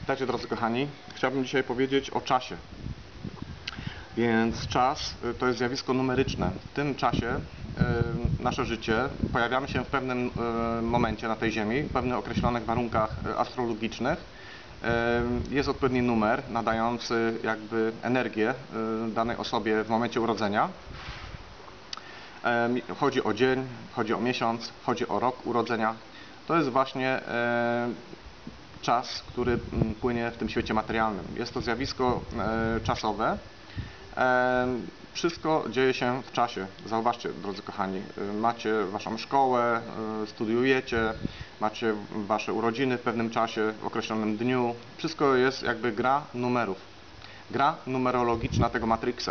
Witajcie drodzy kochani. Chciałbym dzisiaj powiedzieć o czasie. Więc czas to jest zjawisko numeryczne. W tym czasie nasze życie, pojawiamy się w pewnym momencie na tej Ziemi, w pewnych określonych warunkach astrologicznych. Jest odpowiedni numer nadający jakby energię danej osobie w momencie urodzenia. Chodzi o dzień, chodzi o miesiąc, chodzi o rok urodzenia. To jest właśnie czas, który płynie w tym świecie materialnym. Jest to zjawisko czasowe. Wszystko dzieje się w czasie. Zauważcie, drodzy kochani, macie waszą szkołę, studiujecie, macie wasze urodziny w pewnym czasie, w określonym dniu. Wszystko jest jakby gra numerów. Gra numerologiczna tego Matrixa.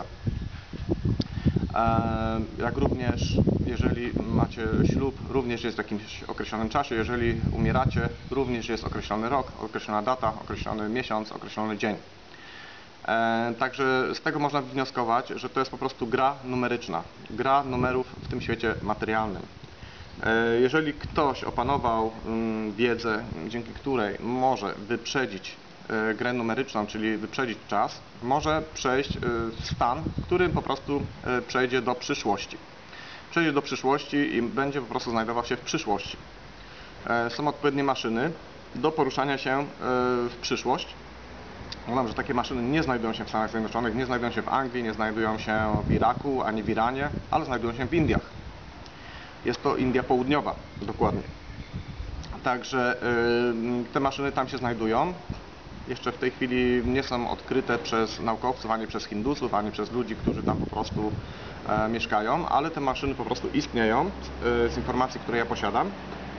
Jak również, jeżeli macie ślub, również jest w jakimś określonym czasie. Jeżeli umieracie, również jest określony rok, określona data, określony miesiąc, określony dzień. Także z tego można wnioskować, że to jest po prostu gra numeryczna. Gra numerów w tym świecie materialnym. Jeżeli ktoś opanował wiedzę, dzięki której może wyprzedzić grę numeryczną, czyli wyprzedzić czas, może przejść w stan, w którym po prostu przejdzie do przyszłości. Przejdzie do przyszłości i będzie po prostu znajdował się w przyszłości. Są odpowiednie maszyny do poruszania się w przyszłość. Uważam, że takie maszyny nie znajdują się w Stanach Zjednoczonych, nie znajdują się w Anglii, nie znajdują się w Iraku, ani w Iranie, ale znajdują się w Indiach. Jest to India Południowa, dokładnie. Także te maszyny tam się znajdują. Jeszcze w tej chwili nie są odkryte przez naukowców, ani przez Hindusów, ani przez ludzi, którzy tam po prostu mieszkają, ale te maszyny po prostu istnieją z informacji, które ja posiadam.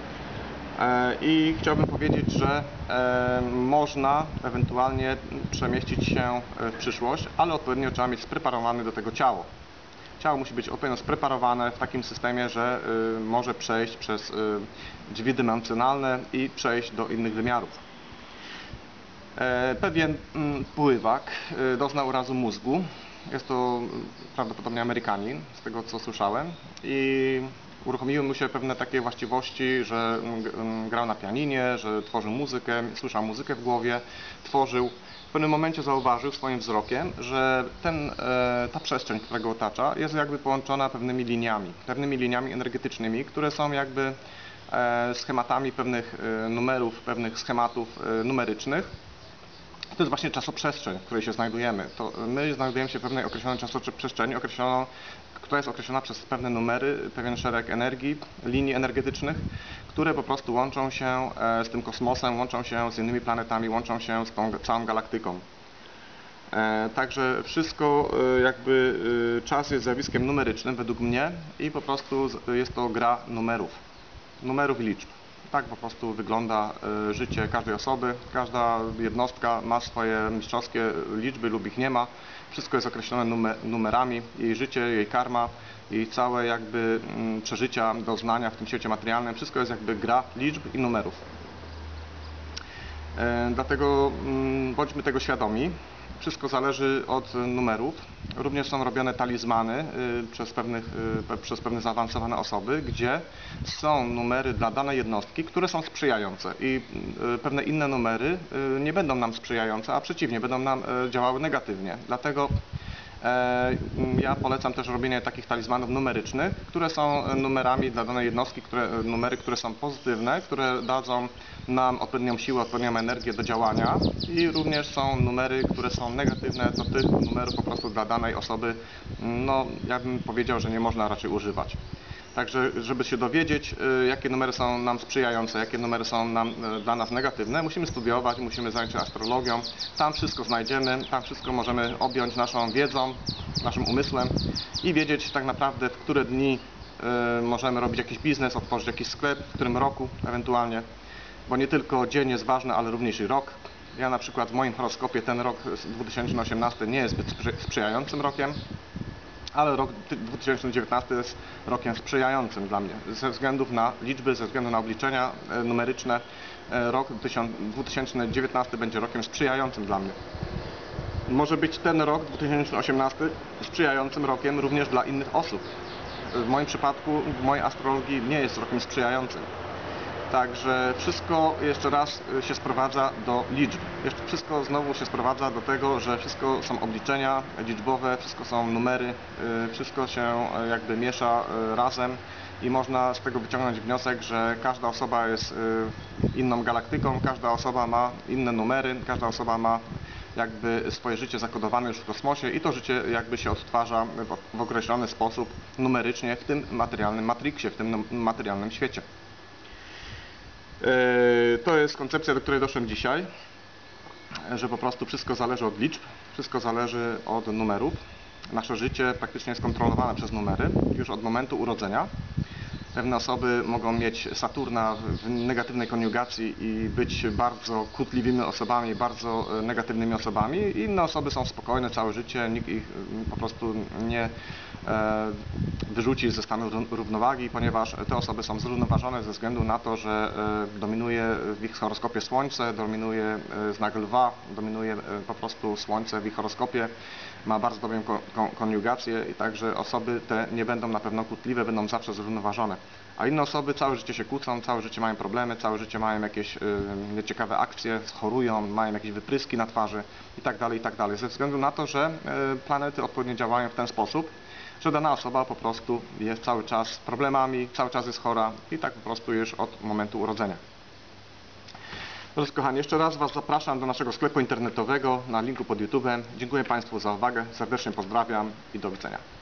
I chciałbym powiedzieć, że można ewentualnie przemieścić się w przyszłość, ale odpowiednio trzeba mieć spreparowane do tego ciało. Ciało musi być odpowiednio spreparowane w takim systemie, że może przejść przez drzwi dymensjonalne i przejść do innych wymiarów. Pewien pływak doznał urazu mózgu. Jest to prawdopodobnie Amerykanin, z tego co słyszałem. I uruchomiły mu się pewne takie właściwości, że grał na pianinie, że tworzył muzykę, słyszał muzykę w głowie, tworzył. W pewnym momencie zauważył swoim wzrokiem, że ta przestrzeń, która go otacza, jest jakby połączona pewnymi liniami energetycznymi, które są jakby schematami pewnych numerów, pewnych schematów numerycznych. To jest właśnie czasoprzestrzeń, w której się znajdujemy. To my znajdujemy się w pewnej określonej czasoprzestrzeni, która jest określona przez pewne numery, pewien szereg energii, linii energetycznych, które po prostu łączą się z tym kosmosem, łączą się z innymi planetami, łączą się z tą całą galaktyką. Także wszystko jakby czas jest zjawiskiem numerycznym według mnie i po prostu jest to gra numerów i liczb. Tak po prostu wygląda życie każdej osoby. Każda jednostka ma swoje mistrzowskie liczby lub ich nie ma. Wszystko jest określone numerami. Jej życie, jej karma, jej całe jakby przeżycia, doznania w tym świecie materialnym. Wszystko jest jakby gra liczb i numerów. Dlatego bądźmy tego świadomi. Wszystko zależy od numerów. Również są robione talizmany przez pewne zaawansowane osoby, gdzie są numery dla danej jednostki, które są sprzyjające i pewne inne numery nie będą nam sprzyjające, a przeciwnie, będą nam działały negatywnie. Dlatego ja polecam też robienie takich talizmanów numerycznych, które są numerami dla danej jednostki, numery, które są pozytywne, które dadzą nam odpowiednią siłę, odpowiednią energię do działania i również są numery, które są negatywne, to tych numerów po prostu dla danej osoby, no ja bym powiedział, że nie można raczej używać. Także, żeby się dowiedzieć, jakie numery są nam sprzyjające, jakie numery są dla nas negatywne, musimy studiować, musimy zająć się astrologią. Tam wszystko znajdziemy, tam wszystko możemy objąć naszą wiedzą, naszym umysłem i wiedzieć tak naprawdę, w które dni możemy robić jakiś biznes, otworzyć jakiś sklep, w którym roku ewentualnie. Bo nie tylko dzień jest ważny, ale również i rok. Ja na przykład w moim horoskopie ten rok 2018 nie jest zbyt sprzyjającym rokiem. Ale rok 2019 jest rokiem sprzyjającym dla mnie, ze względów na liczby, ze względu na obliczenia numeryczne. Rok 2019 będzie rokiem sprzyjającym dla mnie. Może być ten rok 2018 sprzyjającym rokiem również dla innych osób. W moim przypadku, w mojej astrologii nie jest rokiem sprzyjającym. Także wszystko jeszcze raz się sprowadza do liczb. Wszystko znowu się sprowadza do tego, że wszystko są obliczenia liczbowe, wszystko są numery, wszystko się jakby miesza razem i można z tego wyciągnąć wniosek, że każda osoba jest inną galaktyką, każda osoba ma inne numery, każda osoba ma jakby swoje życie zakodowane już w kosmosie i to życie jakby się odtwarza w określony sposób numerycznie w tym materialnym matrixie, w tym materialnym świecie. To jest koncepcja, do której doszedłem dzisiaj, że po prostu wszystko zależy od liczb, wszystko zależy od numerów. Nasze życie praktycznie jest kontrolowane przez numery już od momentu urodzenia. Pewne osoby mogą mieć Saturna w negatywnej koniugacji i być bardzo kłótliwymi osobami, bardzo negatywnymi osobami. Inne osoby są spokojne całe życie, nikt ich po prostu nie wyrzuci ze stanu równowagi, ponieważ te osoby są zrównoważone ze względu na to, że dominuje w ich horoskopie Słońce, dominuje znak Lwa, dominuje po prostu Słońce w ich horoskopie, ma bardzo dobrą koniugację i także osoby te nie będą na pewno kłótliwe, będą zawsze zrównoważone. A inne osoby całe życie się kłócą, całe życie mają problemy, całe życie mają jakieś nieciekawe akcje, chorują, mają jakieś wypryski na twarzy itd., itd. Ze względu na to, że planety odpowiednio działają w ten sposób, że dana osoba po prostu jest cały czas z problemami, cały czas jest chora i tak po prostu już od momentu urodzenia. Drodzy kochani, jeszcze raz Was zapraszam do naszego sklepu internetowego na linku pod YouTube'em. Dziękuję Państwu za uwagę, serdecznie pozdrawiam i do widzenia.